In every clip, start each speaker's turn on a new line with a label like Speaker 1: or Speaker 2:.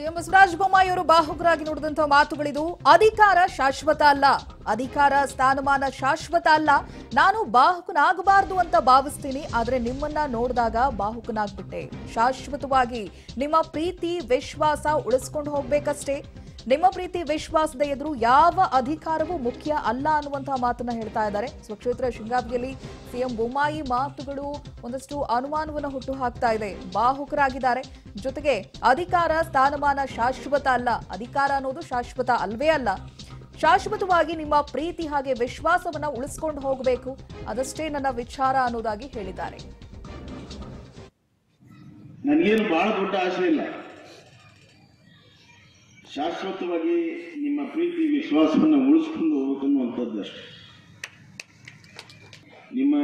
Speaker 1: CM Basavaraj Bommai ಅವರು ಬಾಹುಕರಾಗಿ ನುಡಿದಂತಹ ಮಾತುಗಳಿದು. ಅಧಿಕಾರ ಶಾಶ್ವತ ಅಲ್ಲ, ಅಧಿಕಾರ ಸ್ಥಾನಮಾನ ಶಾಶ್ವತ ಅಲ್ಲ. ನಾನು ಬಾಹುಕನಾಗಬಾರದು ಅಂತ ಭಾವಿಸ್ತೀನಿ, ಆದ್ರೆ ನಿಮ್ಮನ್ನ ನೋಡಿದಾಗ ಬಾಹುಕನಾಗ್ಬಿಟ್ಟೆ. ಶಾಶ್ವತವಾಗಿ ನಿಮ್ಮ ಪ್ರೀತಿ ವಿಶ್ವಾಸ ಉಳಿಸ್ಕೊಂಡು ಹೋಗ್ಬೇಕಷ್ಟೇ. ನಿಮ್ಮ ಪ್ರೀತಿ ವಿಶ್ವಾಸದ ಎದುರು ಯಾವ ಅಧಿಕಾರವೂ ಮುಖ್ಯ ಅಲ್ಲ ಅನ್ನುವಂತಹ ಮಾತನ್ನ ಹೇಳ್ತಾ ಇದ್ದಾರೆ. ಸ್ವಕ್ಷೇತ್ರ ಶಿಗ್ಗಾಂವಿಯಲ್ಲಿ ಸಿಎಂ ಬೊಮ್ಮಾಯಿ ಮಾತುಗಳು ಒಂದಷ್ಟು ಅನುಮಾನವನ್ನು ಹುಟ್ಟು ಹಾಕ್ತಾ ಇದೆ. ಬಾಹುಕರಾಗಿದ್ದಾರೆ. ಜೊತೆಗೆ ಅಧಿಕಾರ ಸ್ಥಾನಮಾನ ಶಾಶ್ವತ ಅಲ್ಲ, ಅಧಿಕಾರ ಅನ್ನೋದು ಶಾಶ್ವತ ಅಲ್ವೇ ಅಲ್ಲ. ಶಾಶ್ವತವಾಗಿ ನಿಮ್ಮ ಪ್ರೀತಿ ಹಾಗೆ ವಿಶ್ವಾಸವನ್ನ ಉಳಿಸ್ಕೊಂಡು ಹೋಗಬೇಕು, ಅದಷ್ಟೇ ನನ್ನ ವಿಚಾರ ಅನ್ನೋದಾಗಿ ಹೇಳಿದ್ದಾರೆ.
Speaker 2: ನನಗೇನು ಬಹಳ ದೊಡ್ಡ ಆಸೆ ಇಲ್ಲ. ಶಾಶ್ವತವಾಗಿ ನಿಮ್ಮ ಪ್ರೀತಿ ವಿಶ್ವಾಸವನ್ನು ಉಳಿಸ್ಕೊಂಡು ಹೋಗ್ಬೇಕನ್ನುವಂಥದ್ದು ಅಷ್ಟೇ. ನಿಮ್ಮ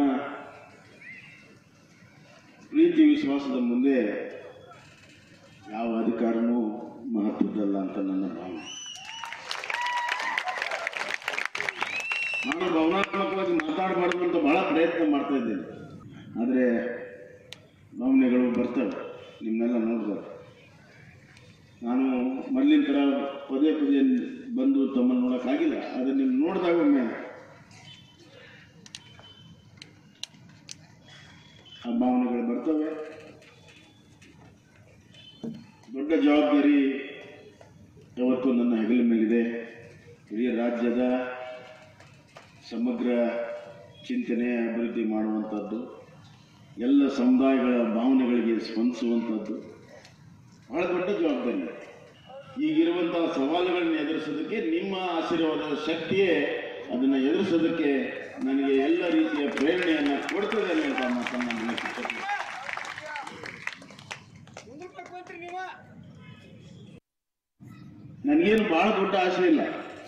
Speaker 2: ಪ್ರೀತಿ ವಿಶ್ವಾಸದ ಮುಂದೆ ಯಾವ ಅಧಿಕಾರನೂ ಮಹತ್ವದಲ್ಲ ಅಂತ ನನ್ನ ಭಾವನೆ. ನಾನು ಭಾವನಾತ್ಮಕವಾಗಿ ಮಾತಾಡಬಾರ್ದು ಅಂತ ಬಹಳ ಪ್ರಯತ್ನ ಮಾಡ್ತಾ ಇದ್ದೇನೆ, ಆದರೆ ಭಾವನೆಗಳು ಬರ್ತವೆ. ನಿಮ್ಮನ್ನೆಲ್ಲ ನೋಡಿದಾಗ ನಾನು ಮೊದಲಿನ ಥರ ಪದೇ ಪದೇ ಬಂದು ತಮ್ಮನ್ನು ನೋಡೋಕ್ಕಾಗಿಲ್ಲ, ಆದರೆ ನಿಮ್ಮ ನೋಡಿದಾಗ ಒಮ್ಮೆ ಆ ಭಾವನೆಗಳು ಬರ್ತವೆ. ದೊಡ್ಡ ಜವಾಬ್ದಾರಿ ಯಾವತ್ತೂ ನನ್ನ ಹೆಗಲ ಮೇಲಿದೆ. ಇಡೀ ರಾಜ್ಯದ ಸಮಗ್ರ ಚಿಂತನೆ ಅಭಿವೃದ್ಧಿ ಮಾಡುವಂಥದ್ದು, ಎಲ್ಲ ಸಮುದಾಯಗಳ ಭಾವನೆಗಳಿಗೆ ಸ್ಪಂದಿಸುವಂಥದ್ದು ಬಹಳ ದೊಡ್ಡ ಜವಾಬ್ದಾರಿ. ಈಗಿರುವಂತಹ ಸವಾಲುಗಳನ್ನು ಎದುರಿಸೋದಕ್ಕೆ ನಿಮ್ಮ ಆಶೀರ್ವಾದದ ಶಕ್ತಿಯೇ ಅದನ್ನು ಎದುರಿಸೋದಕ್ಕೆ ನನಗೆ ಎಲ್ಲ ರೀತಿಯ ಪ್ರೇರಣೆಯನ್ನು ಕೊಡ್ತದೆ ಅಂತ ಮಾತನ್ನು ನನಗೇನು ಬಹಳ ದೊಡ್ಡ ಆಸೆ ಇಲ್ಲ.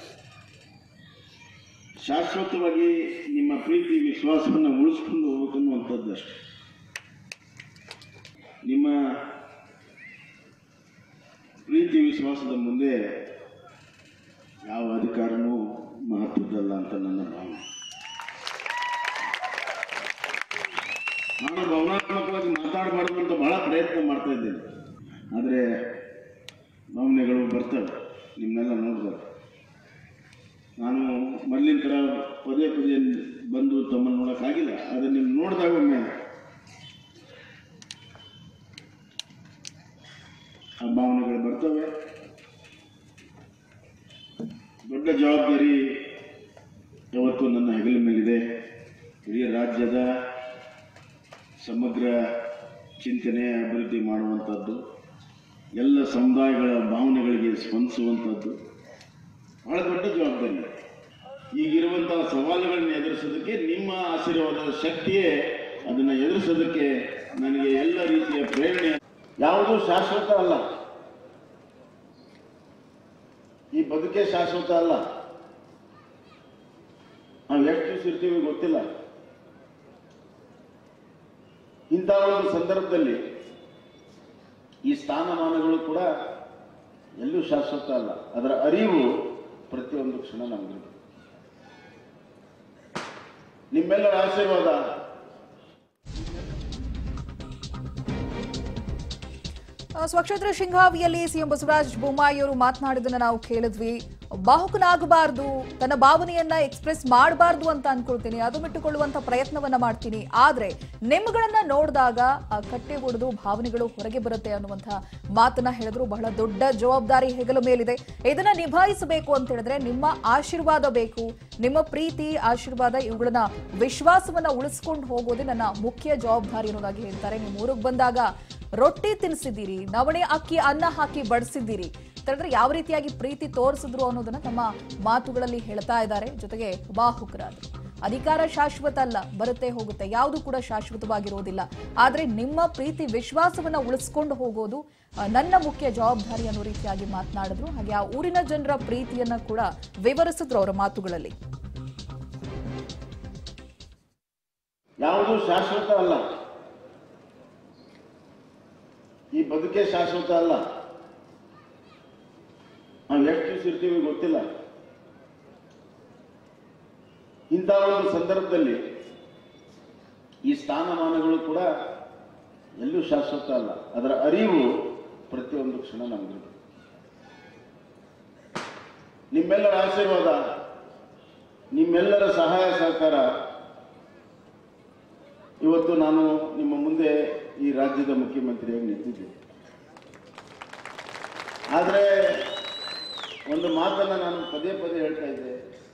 Speaker 2: ಶಾಶ್ವತವಾಗಿ ನಿಮ್ಮ ಪ್ರೀತಿ ವಿಶ್ವಾಸವನ್ನು ಉಳಿಸ್ಕೊಂಡು ಹೋಗ್ಬೇಕನ್ನುವಂಥದ್ದು ಅಷ್ಟೇ. ನಿಮ್ಮ ಪ್ರೀತಿ ವಿಶ್ವಾಸದ ಮುಂದೆ ಯಾವ ಅಧಿಕಾರನೂ ಮಹತ್ವದಲ್ಲ ಅಂತ ನನ್ನ ಭಾವನೆ. ನಾನು ಭಾವನಾತ್ಮಕವಾಗಿ ಮಾತಾಡಬಾರ್ದು ಅಂತ ಬಹಳ ಪ್ರಯತ್ನ ಮಾಡ್ತಾ ಇದ್ದೇನೆ, ಆದರೆ ಭಾವನೆಗಳು ಬರ್ತವೆ. ನಿಮ್ಮನ್ನೆಲ್ಲ ನೋಡಿದಾಗ ನಾನು ಮೊದಲಿನ ಥರ ಪದೇ ಪದೇ ಬಂದು ತಮ್ಮನ್ನು ನೋಡೋಕ್ಕಾಗಿಲ್ಲ, ಆದರೆ ನಿಮ್ಮ ನೋಡಿದಾಗ ಒಮ್ಮೆ ಆ ಭಾವನೆಗಳು ಬರ್ತವೆ. ದೊಡ್ಡ ಜವಾಬ್ದಾರಿ ಯಾವತ್ತೂ ನನ್ನ ಹೆಗಲ ಮೇಲಿದೆ. ಇಡೀ ರಾಜ್ಯದ ಸಮಗ್ರ ಚಿಂತನೆ ಅಭಿವೃದ್ಧಿ ಮಾಡುವಂಥದ್ದು, ಎಲ್ಲ ಸಮುದಾಯಗಳ ಭಾವನೆಗಳಿಗೆ ಸ್ಪಂದಿಸುವಂಥದ್ದು ಬಹಳ ದೊಡ್ಡ ಜವಾಬ್ದಾರಿ. ಈಗಿರುವಂತಹ ಸವಾಲುಗಳನ್ನು ಎದುರಿಸೋದಕ್ಕೆ ನಿಮ್ಮ ಆಶೀರ್ವಾದದ ಶಕ್ತಿಯೇ ಅದನ್ನು ಎದುರಿಸೋದಕ್ಕೆ ನನಗೆ ಎಲ್ಲ ರೀತಿಯ ಪ್ರೇರಣೆ. ಯಾವುದೂ ಶಾಶ್ವತ ಅಲ್ಲ, ಈ ಬದುಕೇ ಶಾಶ್ವತ ಅಲ್ಲ. ನಾವು ಎಷ್ಟು ದಿವಸ ಇರ್ತೀವಿ ಗೊತ್ತಿಲ್ಲ. ಇಂಥ ಒಂದು ಸಂದರ್ಭದಲ್ಲಿ ಈ ಸ್ಥಾನಮಾನಗಳು ಕೂಡ ಎಲ್ಲೂ ಶಾಶ್ವತ ಅಲ್ಲ. ಅದರ ಅರಿವು ಪ್ರತಿಯೊಂದು ಕ್ಷಣ ನಮಗಿರುತ್ತೆ. ನಿಮ್ಮೆಲ್ಲರ ಆಶೀರ್ವಾದ.
Speaker 1: ಸ್ವಕ್ಷೇತ್ರ ಶಿಗ್ಗಾಂವಿಯಲ್ಲಿ ಸಿಎಂ ಬಸವರಾಜ ಬೊಮ್ಮಾಯಿ ಅವರು ಮಾತನಾಡಿದ್ದನ್ನ ನಾವು ಕೇಳಿದ್ವಿ. ಬಾಹುಕನಾಗಬಾರ್ದು, ತನ್ನ ಭಾವನೆಯನ್ನ ಎಕ್ಸ್ಪ್ರೆಸ್ ಮಾಡಬಾರ್ದು ಅಂತ ಅನ್ಕೊಳ್ತೀನಿ, ಅದು ಬಿಟ್ಟುಕೊಳ್ಳುವಂತ ಪ್ರಯತ್ನವನ್ನ ಮಾಡ್ತೀನಿ, ಆದ್ರೆ ನಿಮ್ಗಳನ್ನ ನೋಡಿದಾಗ ಆ ಕಟ್ಟೆ ಒಡೆದು ಭಾವನೆಗಳು ಹೊರಗೆ ಬರುತ್ತೆ ಅನ್ನುವಂತ ಮಾತನ್ನ ಹೇಳಿದ್ರು. ಬಹಳ ದೊಡ್ಡ ಜವಾಬ್ದಾರಿ ಹೆಗಲ ಮೇಲಿದೆ. ಇದನ್ನ ನಿಭಾಯಿಸಬೇಕು ಅಂತ ಹೇಳಿದ್ರೆ ನಿಮ್ಮ ಆಶೀರ್ವಾದ ಬೇಕು. ನಿಮ್ಮ ಪ್ರೀತಿ ಆಶೀರ್ವಾದ ಇವುಗಳನ್ನ ವಿಶ್ವಾಸವನ್ನ ಉಳಿಸ್ಕೊಂಡು ಹೋಗೋದೇ ನನ್ನ ಮುಖ್ಯ ಜವಾಬ್ದಾರಿ ಅನ್ನೋದಾಗಿ ಹೇಳ್ತಾರೆ. ನೀವು ಊರಿಗೆ ಬಂದಾಗ ರೊಟ್ಟಿ ತಿನ್ನಿಸಿದ್ದೀರಿ, ನವಣೆ ಅಕ್ಕಿ ಅನ್ನ ಹಾಕಿ ಬಡಿಸಿದ್ದೀರಿ, ಯಾವ ರೀತಿಯಾಗಿ ಪ್ರೀತಿ ತೋರಿಸಿದ್ರು ಅನ್ನೋದನ್ನ ತಮ್ಮ ಮಾತುಗಳಲ್ಲಿ ಹೇಳ್ತಾ ಇದ್ದಾರೆ. ಜೊತೆಗೆ ಬಾಹುಕರಾದ್ರು. ಅಧಿಕಾರ ಶಾಶ್ವತ ಅಲ್ಲ, ಬರುತ್ತೆ ಹೋಗುತ್ತೆ, ಯಾವುದು ಕೂಡ ಶಾಶ್ವತವಾಗಿರೋದಿಲ್ಲ. ಆದ್ರೆ ನಿಮ್ಮ ಪ್ರೀತಿ ವಿಶ್ವಾಸವನ್ನ ಉಳಿಸ್ಕೊಂಡು ಹೋಗೋದು ನನ್ನ ಮುಖ್ಯ ಜವಾಬ್ದಾರಿ ಅನ್ನೋ ರೀತಿಯಾಗಿ ಮಾತನಾಡಿದ್ರು. ಹಾಗೆ ಆ ಊರಿನ ಜನರ ಪ್ರೀತಿಯನ್ನ ಕೂಡ ವಿವರಿಸಿದ್ರು ಅವರ ಮಾತುಗಳಲ್ಲಿ.
Speaker 2: ಯಾವುದು ಶಾಶ್ವತ ಅಲ್ಲ, ಈ ಬದುಕೇ ಶಾಶ್ವತ ಅಲ್ಲ. ನಾವು ಎಷ್ಟು ದಿವಸ ಇರ್ತೀವಿ ಗೊತ್ತಿಲ್ಲ. ಇಂಥ ಒಂದು ಸಂದರ್ಭದಲ್ಲಿ ಈ ಸ್ಥಾನಮಾನಗಳು ಕೂಡ ಎಲ್ಲೂ ಶಾಶ್ವತ ಅಲ್ಲ. ಅದರ ಅರಿವು ಪ್ರತಿಯೊಂದು ಕ್ಷಣ ನಮಗಿರುತ್ತೆ. ನಿಮ್ಮೆಲ್ಲರ ಆಶೀರ್ವಾದ, ನಿಮ್ಮೆಲ್ಲರ ಸಹಾಯ ಸಹಕಾರ ಇವತ್ತು ನಾನು ನಿಮ್ಮ ಮುಂದೆ ಈ ರಾಜ್ಯದ ಮುಖ್ಯಮಂತ್ರಿಯಾಗಿ ನಿಂತಿದ್ದೇನೆ. ಆದರೆ ಒಂದು ಮಾತನ್ನು ನಾನು ಪದೇ ಪದೇ ಹೇಳ್ತಾ ಇದ್ದೆ,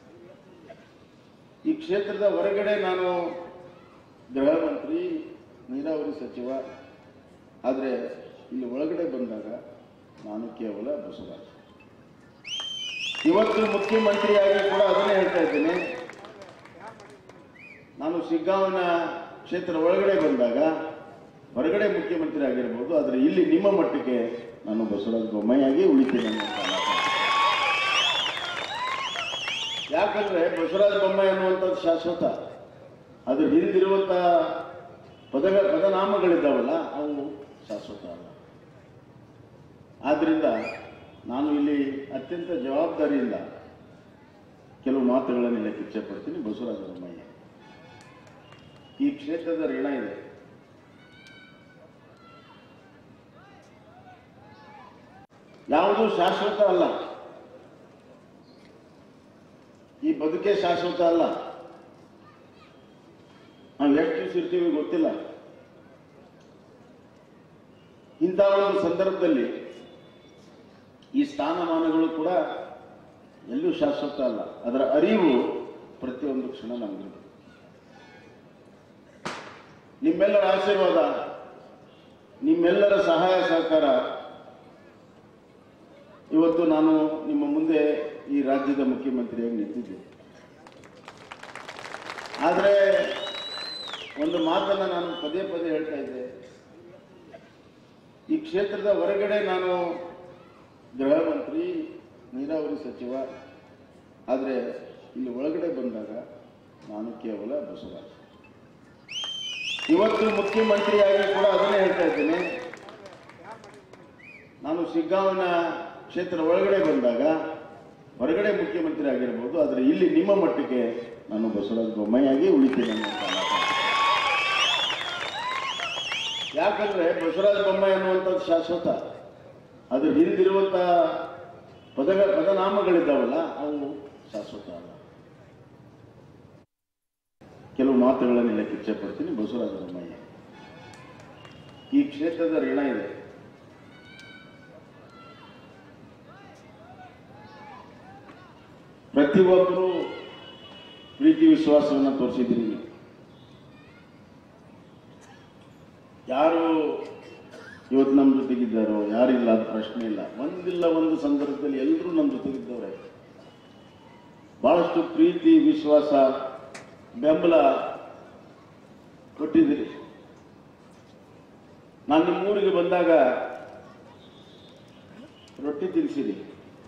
Speaker 2: ಈ ಕ್ಷೇತ್ರದ ಹೊರಗಡೆ ನಾನು ಗೃಹ ಮಂತ್ರಿ, ನೀರಾವರಿ ಸಚಿವ, ಆದರೆ ಇಲ್ಲಿ ಒಳಗಡೆ ಬಂದಾಗ ನಾನು ಕೇವಲ ಬಸವರಾಜ್. ಇವತ್ತು ಮುಖ್ಯಮಂತ್ರಿಯಾಗಿ ಕೂಡ ಅದನ್ನೇ ಹೇಳ್ತಾ ಇದ್ದೇನೆ. ನಾನು ಶಿಗ್ಗಾಂವನ ಕ್ಷೇತ್ರ ಒಳಗಡೆ ಬಂದಾಗ ಹೊರಗಡೆ ಮುಖ್ಯಮಂತ್ರಿ ಆಗಿರ್ಬೋದು, ಆದರೆ ಇಲ್ಲಿ ನಿಮ್ಮ ಮಟ್ಟಕ್ಕೆ ನಾನು ಬಸವರಾಜ ಬೊಮ್ಮಾಯಿಯಾಗಿ ಉಳಿತೇನೆ ಅಂತ. ಯಾಕಂದ್ರೆ ಬಸವರಾಜ ಬೊಮ್ಮಾಯಿ ಅನ್ನುವಂಥದ್ದು ಶಾಶ್ವತ. ಅದ್ರ ಹಿಂದಿರುವಂಥ ಪದನಾಮಗಳಿದ್ದಾವಲ್ಲ, ಅವು ಶಾಶ್ವತ ಅಲ್ಲ. ಆದ್ರಿಂದ ನಾನು ಇಲ್ಲಿ ಅತ್ಯಂತ ಜವಾಬ್ದಾರಿಯಿಂದ ಕೆಲವು ಮಾತುಗಳನ್ನು ಹೇಳಕ್ಕೆ ಇಚ್ಛೆಪಡ್ತೀನಿ. ಬಸವರಾಜ ಬೊಮ್ಮಾಯಿ, ಈ ಕ್ಷೇತ್ರದ ಋಣ ಇದೆ. ಯಾವುದೂ ಶಾಶ್ವತ ಅಲ್ಲ, ಈ ಬದುಕೇ ಶಾಶ್ವತ ಅಲ್ಲ. ನಾವು ಎಷ್ಟು ದಿವಸ ಇರ್ತೀವಿ ಗೊತ್ತಿಲ್ಲ. ಇಂಥ ಒಂದು ಸಂದರ್ಭದಲ್ಲಿ ಈ ಸ್ಥಾನಮಾನಗಳು ಕೂಡ ಎಲ್ಲೂ ಶಾಶ್ವತ ಅಲ್ಲ. ಅದರ ಅರಿವು ಪ್ರತಿಯೊಂದು ಕ್ಷಣ ನಮಗಿದೆ. ನಿಮ್ಮೆಲ್ಲರ ಆಶೀರ್ವಾದ, ನಿಮ್ಮೆಲ್ಲರ ಸಹಾಯ ಸಹಕಾರ ಇವತ್ತು ನಾನು ನಿಮ್ಮ ಮುಂದೆ ಈ ರಾಜ್ಯದ ಮುಖ್ಯಮಂತ್ರಿಯಾಗಿ ನಿಂತಿದ್ದೇನೆ. ಆದರೆ ಒಂದು ಮಾತನ್ನು ನಾನು ಪದೇ ಪದೇ ಹೇಳ್ತಾ ಇದ್ದೆ, ಈ ಕ್ಷೇತ್ರದ ಹೊರಗಡೆ ನಾನು ಗೃಹ ಮಂತ್ರಿ, ನೀರಾವರಿ ಸಚಿವ, ಆದರೆ ಇಲ್ಲಿ ಒಳಗಡೆ ಬಂದಾಗ ನಾನು ಕೇವಲ ಬಸವರಾಜ್. ಇವತ್ತು ಮುಖ್ಯಮಂತ್ರಿಯಾಗಿ ಕೂಡ ಅದನ್ನೇ ಹೇಳ್ತಾ ಇದ್ದೇನೆ. ನಾನು ಶಿಗ್ಗಾಂವನ ಕ್ಷೇತ್ರ ಒಳಗಡೆ ಬಂದಾಗ ಹೊರಗಡೆ ಮುಖ್ಯಮಂತ್ರಿ ಆಗಿರ್ಬೋದು, ಆದರೆ ಇಲ್ಲಿ ನಿಮ್ಮ ಮಟ್ಟಕ್ಕೆ ನಾನು ಬಸವರಾಜ ಬೊಮ್ಮಾಯಿಯಾಗಿ ಉಳಿತೇನೆ ಅಂತ. ಯಾಕಂದ್ರೆ ಬಸವರಾಜ ಬೊಮ್ಮಾಯಿ ಅನ್ನುವಂಥದ್ದು ಶಾಶ್ವತ. ಅದ್ರ ಹಿಂದಿರುವಂಥ ಪದನಾಮಗಳಿದ್ದಾವಲ್ಲ, ಅವು ಶಾಶ್ವತ ಅಲ್ಲ. ಕೆಲವು ಮಾತುಗಳನ್ನು ಹೇಳಕ್ಕೆ ಇಚ್ಛೆಪಡ್ತೀನಿ. ಬಸವರಾಜ ಬೊಮ್ಮಾಯಿ, ಈ ಕ್ಷೇತ್ರದ ಋಣ ಇದೆ. ಪ್ರತಿಯೊಬ್ಬರು ಪ್ರೀತಿ ವಿಶ್ವಾಸವನ್ನು ತೋರಿಸಿದ್ದೀರಿ. ಯಾರು ಇವತ್ತು ನಮ್ಮ ಜೊತೆಗಿದ್ದಾರೋ, ಯಾರಿಲ್ಲ ಅದು ಪ್ರಶ್ನೆ ಇಲ್ಲ. ಒಂದಿಲ್ಲ ಒಂದು ಸಂದರ್ಭದಲ್ಲಿ ಎಲ್ಲರೂ ನಮ್ಮ ಜೊತೆಗಿದ್ದವರೇ. ಬಹಳಷ್ಟು ಪ್ರೀತಿ, ವಿಶ್ವಾಸ, ಬೆಂಬಲ ಕೊಟ್ಟಿದ್ದೀರಿ. ನಾನು ನಿಮ್ಮೂರಿಗೆ ಬಂದಾಗ ರೊಟ್ಟಿ ತಿನ್ನಿಸಿರಿ,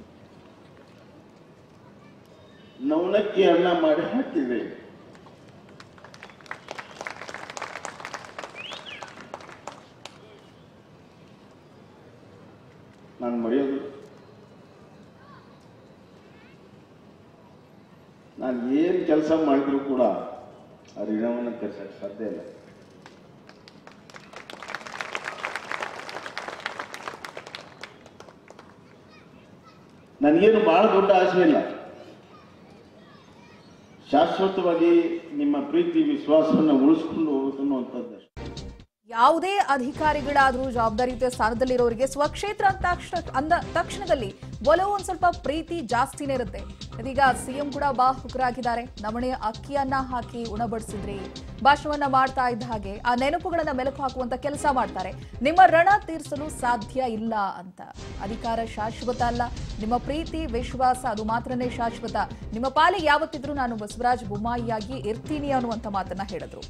Speaker 2: ನವಣಕ್ಕಿ ಅನ್ನ ಮಾಡಿ ಹಾಕಿದ್ರಿ. ನಾನು ಮರೆಯೋದು, ನಾನು ಏನು ಕೆಲಸ ಮಾಡಿದ್ರು ಕೂಡ ಆ ಋಣವನ್ನು ತೀರ್ಸಕ್ಕೆ ಸಾಧ್ಯ ಇಲ್ಲ. ನನಗೇನು ಬಹಳ ದೊಡ್ಡ ಆಸೆ ಇಲ್ಲ. ಶಾಶ್ವತವಾಗಿ ನಿಮ್ಮ ಪ್ರೀತಿ ವಿಶ್ವಾಸವನ್ನು ಉಳಿಸ್ಕೊಂಡು ಹೋಗುತ್ತೆ ಅನ್ನುವಂಥದ್ದು.
Speaker 1: ಯಾವುದೇ ಅಧಿಕಾರಿಗಳಾದ್ರೂ ಜವಾಬ್ದಾರಿಯುತ ಸ್ಥಾನದಲ್ಲಿರೋರಿಗೆ ಸ್ವಕ್ಷೇತ್ರ ಅಂದ ತಕ್ಷಣದಲ್ಲಿ ಒಲವು ಒಂದ್ ಸ್ವಲ್ಪ ಪ್ರೀತಿ ಜಾಸ್ತಿನೇ ಇರುತ್ತೆ. ಇದೀಗ ಸಿಎಂ ಕೂಡ ಬಾಹುಕರಾಗಿದ್ದಾರೆ. ನವಣೆ ಅಕ್ಕಿಯನ್ನ ಹಾಕಿ ಉಣಬಡಿಸಿದ್ರಿ, ಭಾಷಣವನ್ನ ಮಾಡ್ತಾ ಇದ್ದ ಹಾಗೆ ಆ ನೆನಪುಗಳನ್ನ ಮೆಲುಕು ಹಾಕುವಂತ ಕೆಲಸ ಮಾಡ್ತಾರೆ. ನಿಮ್ಮ ಋಣ ತೀರಿಸಲು ಸಾಧ್ಯ ಇಲ್ಲ ಅಂತ. ಅಧಿಕಾರ ಶಾಶ್ವತ ಅಲ್ಲ, ನಿಮ್ಮ ಪ್ರೀತಿ ವಿಶ್ವಾಸ ಅದು ಮಾತ್ರನೇ ಶಾಶ್ವತ. ನಿಮ್ಮ ಪಾಲಿಗೆ ಯಾವತ್ತಿದ್ರೂ ನಾನು ಬಸವರಾಜ ಬೊಮ್ಮಾಯಿಯಾಗಿ ಇರ್ತೀನಿ ಅನ್ನುವಂತ ಮಾತನ್ನ ಹೇಳಿದ್ರು.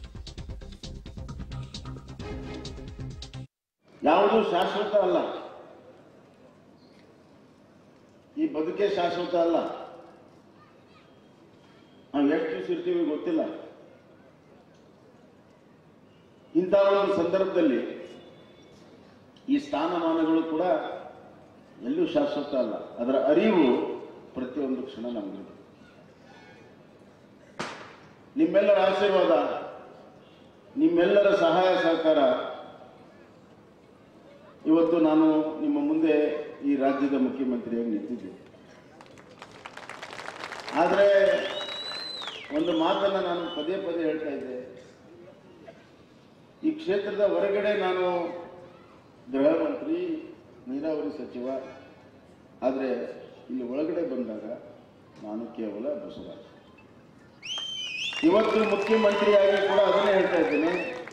Speaker 2: ಯಾವುದೂ ಶಾಶ್ವತ ಅಲ್ಲ, ಈ ಬದುಕೇ ಶಾಶ್ವತ ಅಲ್ಲ. ನಾವು ಎಷ್ಟು ದಿವಸ ಇರ್ತೀವಿ ಗೊತ್ತಿಲ್ಲ. ಇಂಥ ಒಂದು ಸಂದರ್ಭದಲ್ಲಿ ಈ ಸ್ಥಾನಮಾನಗಳು ಕೂಡ ಎಲ್ಲೂ ಶಾಶ್ವತ ಅಲ್ಲ. ಅದರ ಅರಿವು ಪ್ರತಿಯೊಂದು ಕ್ಷಣ ನಮಗಿದೆ. ನಿಮ್ಮೆಲ್ಲರ ಆಶೀರ್ವಾದ, ನಿಮ್ಮೆಲ್ಲರ ಸಹಾಯ ಸಹಕಾರ ಇವತ್ತು ನಾನು ನಿಮ್ಮ ಮುಂದೆ ಈ ರಾಜ್ಯದ ಮುಖ್ಯಮಂತ್ರಿಯಾಗಿ ನಿಂತಿದ್ದೇನೆ. ಆದರೆ ಒಂದು ಮಾತನ್ನು ನಾನು ಪದೇ ಪದೇ ಹೇಳ್ತಾ ಇದ್ದೆ, ಈ ಕ್ಷೇತ್ರದ ಹೊರಗಡೆ ನಾನು ಗೃಹ ಮಂತ್ರಿ, ನೀರಾವರಿ ಸಚಿವ, ಆದರೆ ಇಲ್ಲಿ ಒಳಗಡೆ ಬಂದಾಗ ನಾನು ಕೇವಲ ಬಸವರಾಜ್. ಇವತ್ತು ಮುಖ್ಯಮಂತ್ರಿಯಾಗಿ ಕೂಡ ಅದನ್ನೇ ಹೇಳ್ತಾ ಇದ್ದೇನೆ.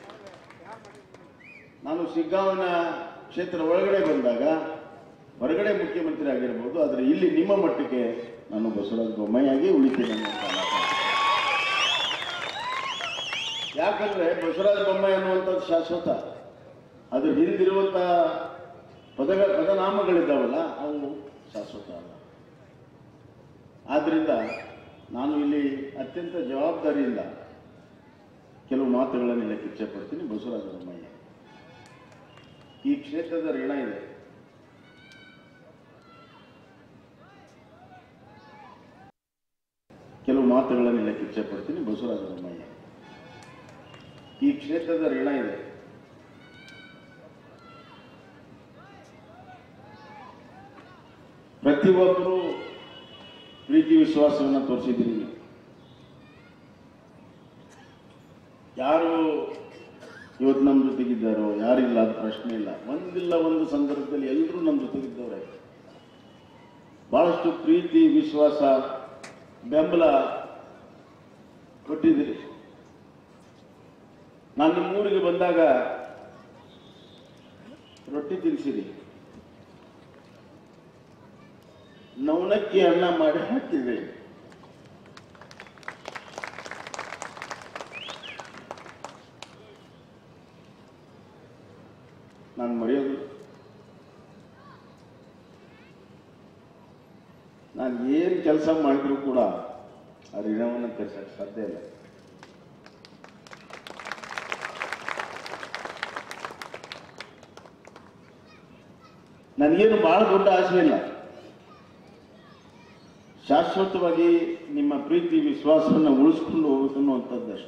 Speaker 2: ನಾನು ಶಿಗ್ಗಾಂವನ ಕ್ಷೇತ್ರ ಒಳಗಡೆ ಬಂದಾಗ ಹೊರಗಡೆ ಮುಖ್ಯಮಂತ್ರಿ ಆಗಿರ್ಬೋದು, ಆದರೆ ಇಲ್ಲಿ ನಿಮ್ಮ ಮಟ್ಟಕ್ಕೆ ನಾನು ಬಸವರಾಜ ಬೊಮ್ಮಾಯಿಯಾಗಿ ಉಳಿತೀನಿ ಅನ್ನುವಂಥ ಮಾತು. ಯಾಕಂದ್ರೆ ಬಸವರಾಜ ಬೊಮ್ಮಾಯಿ ಅನ್ನುವಂಥದ್ದು ಶಾಶ್ವತ. ಅದ್ರ ಹಿಂದಿರುವಂಥ ಪದನಾಮಗಳಿದ್ದಾವಲ್ಲ ಅವು ಶಾಶ್ವತ ಅಲ್ಲ. ಆದ್ದರಿಂದ ನಾನು ಇಲ್ಲಿ ಅತ್ಯಂತ ಜವಾಬ್ದಾರಿಯಿಂದ ಕೆಲವು ಮಾತುಗಳನ್ನು ಹೇಳಕ್ಕೆ ಇಚ್ಛೆಪಡ್ತೀನಿ. ಬಸವರಾಜ ಬೊಮ್ಮಾಯಿ ಈ ಕ್ಷೇತ್ರದ ಋಣ ಇದೆ. ಕೆಲವು ಮಾತುಗಳನ್ನು ಹೇಳಕ್ಕೆ ಇಚ್ಛೆಪಡ್ತೀನಿ. ಬಸವರಾಜ ಬೊಮ್ಮಾಯಿ ಈ ಕ್ಷೇತ್ರದ ಋಣ ಇದೆ. ಪ್ರತಿಯೊಬ್ಬರು ಪ್ರೀತಿ ವಿಶ್ವಾಸವನ್ನು ತೋರಿಸಿದ್ದೀನಿ. ಯಾರು ಇವತ್ತು ನಮ್ಮ ಜೊತೆಗಿದ್ದಾರೋ, ಯಾರಿಲ್ಲ ಅದು ಪ್ರಶ್ನೆ ಇಲ್ಲ. ಒಂದಿಲ್ಲ ಒಂದು ಸಂದರ್ಭದಲ್ಲಿ ಎಲ್ಲರೂ ನಮ್ಮ ಜೊತೆಗಿದ್ದವರೇ. ಬಹಳಷ್ಟು ಪ್ರೀತಿ ವಿಶ್ವಾಸ ಬೆಂಬಲ ಕೊಟ್ಟಿದ್ದೀರಿ. ನಾನು ನಿಮ್ಮೂರಿಗೆ ಬಂದಾಗ ರೊಟ್ಟಿ ತಿನ್ನಿಸಿರಿ, ನವಣಕ್ಕಿ ಅನ್ನ ಮಾಡಿ ಹಾಕಿದೆ. ನಾನು ಮರೆಯೋದು, ನಾನು ಏನು ಕೆಲಸ ಮಾಡಿದ್ರು ಕೂಡ ಆ ಋಣವನ್ನು ತೀರ್ಸಕ್ಕೆ ಸಾಧ್ಯ ಇಲ್ಲ. ನನಗೇನು ಬಹಳ ದೊಡ್ಡ ಆಸೆ ಇಲ್ಲ. ಶಾಶ್ವತವಾಗಿ ನಿಮ್ಮ ಪ್ರೀತಿ ವಿಶ್ವಾಸವನ್ನು ಉಳಿಸ್ಕೊಂಡು ಹೋಗ್ಬೇಕು ಅನ್ನುವಂಥದ್ದಷ್ಟೇ.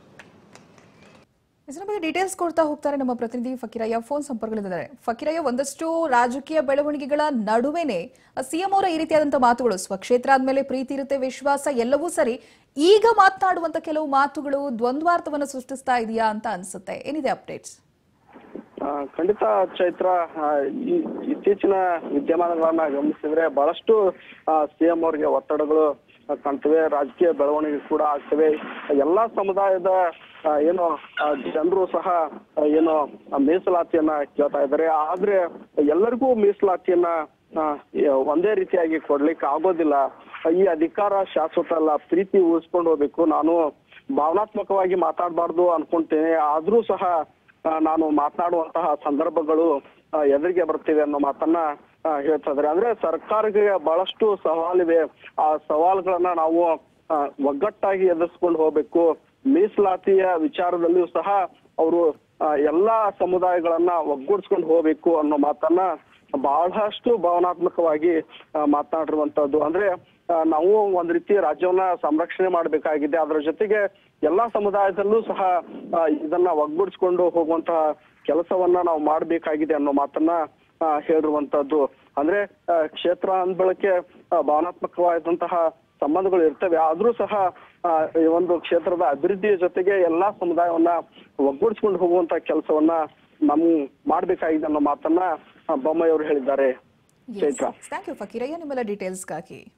Speaker 1: ಇದರ ಬಗ್ಗೆ ಡೀಟೇಲ್ಸ್ ಕೊಡ್ತಾ ಹೋಗ್ತಾರೆ ನಮ್ಮ ಪ್ರತಿನಿಧಿ ಫಕೀರಯ್ಯ. ಫೋನ್ ಸಂಪರ್ಕದಲ್ಲಿದ್ದಾರೆ. ಫಕೀರಯ್ಯ, ಒಂದಷ್ಟು ರಾಜಕೀಯ ಬೆಳವಣಿಗೆಗಳ ನಡುವೆನೆ ಸಿಎಂ ಅವರ ಈ ರೀತಿಯಾದಂತಹ ಮಾತುಗಳು, ಸ್ವಕ್ಷೇತ್ರ ಆದ್ಮೇಲೆ ಪ್ರೀತಿ ಇರುತ್ತೆ, ವಿಶ್ವಾಸ ಎಲ್ಲವೂ ಸರಿ, ಈಗ ಮಾತನಾಡುವಂತ ಕೆಲವು ಮಾತುಗಳು ದ್ವಂದ್ವಾರ್ಥವನ್ನು ಸೃಷ್ಟಿಸ್ತಾ ಇದೆಯಾ ಅಂತ ಅನ್ಸುತ್ತೆ. ಏನಿದೆ ಅಪ್ಡೇಟ್ಸ್?
Speaker 3: ಖಂಡಿತ ಚೈತ್ರ, ಇತ್ತೀಚಿನ ವಿದ್ಯಮಾನಗಳನ್ನ ಗಮನಿಸಿದ್ರೆ ಬಹಳಷ್ಟು ಸಿಎಂ ಅವರಿಗೆ ಒತ್ತಡಗಳು ಕಾಣ್ತವೆ, ರಾಜಕೀಯ ಬೆಳವಣಿಗೆ ಕೂಡ ಆಗ್ತವೆ. ಎಲ್ಲಾ ಸಮುದಾಯದ ಏನು ಜನರು ಸಹ ಏನು ಮೀಸಲಾತಿಯನ್ನ ಕೇಳ್ತಾ ಇದ್ದಾರೆ. ಆದ್ರೆ ಎಲ್ಲರಿಗೂ ಮೀಸಲಾತಿಯನ್ನ ಒಂದೇ ರೀತಿಯಾಗಿ ಕೊಡ್ಲಿಕ್ಕೆ ಆಗೋದಿಲ್ಲ. ಈ ಅಧಿಕಾರ ಶಾಶ್ವತ ಅಲ್ಲ, ಪ್ರೀತಿ ಉಳಿಸ್ಕೊಂಡು ಹೋಗ್ಬೇಕು. ನಾನು ಭಾವನಾತ್ಮಕವಾಗಿ ಮಾತಾಡಬಾರ್ದು ಅನ್ಕೊಂತೇನೆ, ಆದ್ರೂ ಸಹ ನಾನು ಮಾತನಾಡುವಂತಹ ಸಂದರ್ಭಗಳು ಎದುರಿಗೆ ಬರ್ತಿವೆ ಅನ್ನೋ ಮಾತನ್ನ ಹೇಳ್ತಾ ಇದ್ದಾರೆ. ಅಂದ್ರೆ ಸರ್ಕಾರಕ್ಕೆ ಬಹಳಷ್ಟು ಸವಾಲಿವೆ. ಆ ಸವಾಲುಗಳನ್ನ ನಾವು ಒಗ್ಗಟ್ಟಾಗಿ ಎದುರಿಸ್ಕೊಂಡು ಹೋಗ್ಬೇಕು. ಮೀಸಲಾತಿಯ ವಿಚಾರದಲ್ಲಿಯೂ ಸಹ ಅವರು ಎಲ್ಲಾ ಸಮುದಾಯಗಳನ್ನ ಒಗ್ಗೂಡಿಸ್ಕೊಂಡು ಹೋಗ್ಬೇಕು ಅನ್ನೋ ಮಾತನ್ನ ಬಹಳಷ್ಟು ಭಾವನಾತ್ಮಕವಾಗಿ ಮಾತನಾಡಿರುವಂತದ್ದು. ಅಂದ್ರೆ ನಾವು ಒಂದ್ ರೀತಿ ರಾಜ್ಯವನ್ನ ಸಂರಕ್ಷಣೆ ಮಾಡ್ಬೇಕಾಗಿದೆ, ಅದರ ಜೊತೆಗೆ ಎಲ್ಲಾ ಸಮುದಾಯದಲ್ಲೂ ಸಹ ಇದನ್ನ ಒಗ್ಗೂಡಿಸ್ಕೊಂಡು ಹೋಗುವಂತಹ ಕೆಲಸವನ್ನ ನಾವು ಮಾಡ್ಬೇಕಾಗಿದೆ ಅನ್ನೋ ಮಾತನ್ನ ಹೇಳಿರುವಂತದ್ದು. ಅಂದ್ರೆ ಕ್ಷೇತ್ರ ಅಂದ್ಬಳಕೆ ಭಾವನಾತ್ಮಕವಾದಂತಹ ಸಂಬಂಧಗಳು ಇರ್ತವೆ, ಆದ್ರೂ ಸಹ ಈ ಒಂದು ಕ್ಷೇತ್ರದ ಅಭಿವೃದ್ಧಿಯ ಜೊತೆಗೆ ಎಲ್ಲಾ ಸಮುದಾಯವನ್ನ ಒಗ್ಗೂಡಿಸ್ಕೊಂಡು ಹೋಗುವಂತ ಕೆಲಸವನ್ನ ನಾವು ಮಾಡ್ಬೇಕಾಗಿದೆ ಅನ್ನೋ ಮಾತನ್ನ ಬೊಮ್ಮಾಯಿ ಅವರು ಹೇಳಿದ್ದಾರೆ.
Speaker 1: ಥ್ಯಾಂಕ್ ಯು ಫಕೀರಯ್ಯ, ನಿಮ್ಮೆಲ್ಲ ಡೀಟೇಲ್ಸ್ಗಾಗಿ.